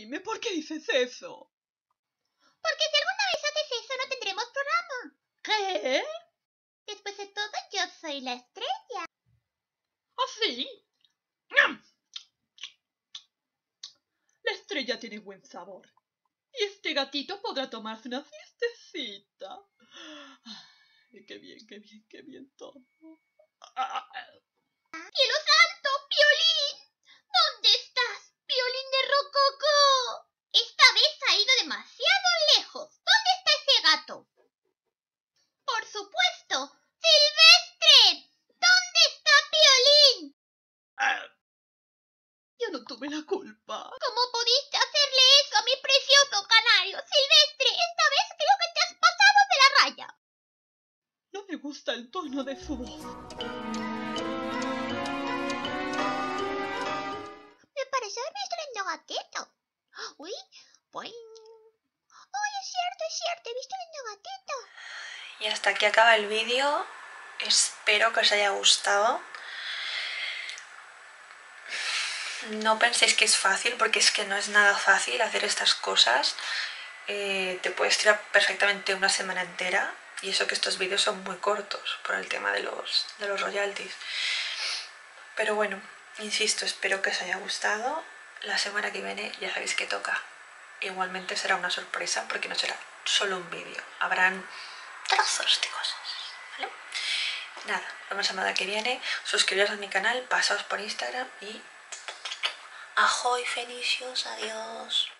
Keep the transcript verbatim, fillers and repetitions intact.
Jaime, ¿por qué dices eso? Porque si alguna vez haces eso no tendremos programa. ¿Qué? Después de todo, yo soy la estrella. ¿Así? La estrella tiene buen sabor. Y este gatito podrá tomarse una siestecita. Ay, qué bien, qué bien, qué bien todo. ¡Cielo santo! ¡Piolín! ¿Dónde estás, Piolín de Rococó? Esta vez ha ido demasiado lejos. ¿Dónde está ese gato? Por supuesto, Silvestre. ¿Dónde está Piolín? Yo no tuve la culpa. ¿Cómo pudiste hacerle eso a mi precioso canario? Silvestre, esta vez creo que te has pasado de la raya. No me gusta el tono de su voz. Me parece haber visto el gatito. Uy, boing. Uy, es cierto, es cierto, he visto el gatito. Y hasta aquí acaba el vídeo. Espero que os haya gustado. No penséis que es fácil, porque es que no es nada fácil hacer estas cosas. Eh, te puedes tirar perfectamente una semana entera, y eso que estos vídeos son muy cortos por el tema de los, de los royalties. Pero bueno, insisto, espero que os haya gustado. La semana que viene ya sabéis que toca. Igualmente será una sorpresa, porque no será solo un vídeo, habrán trozos de cosas, ¿vale? Nada, nos vemos la semana que viene. Suscribiros a mi canal, pasaos por Instagram y... ¡Ajoy, Fenicios! ¡Adiós!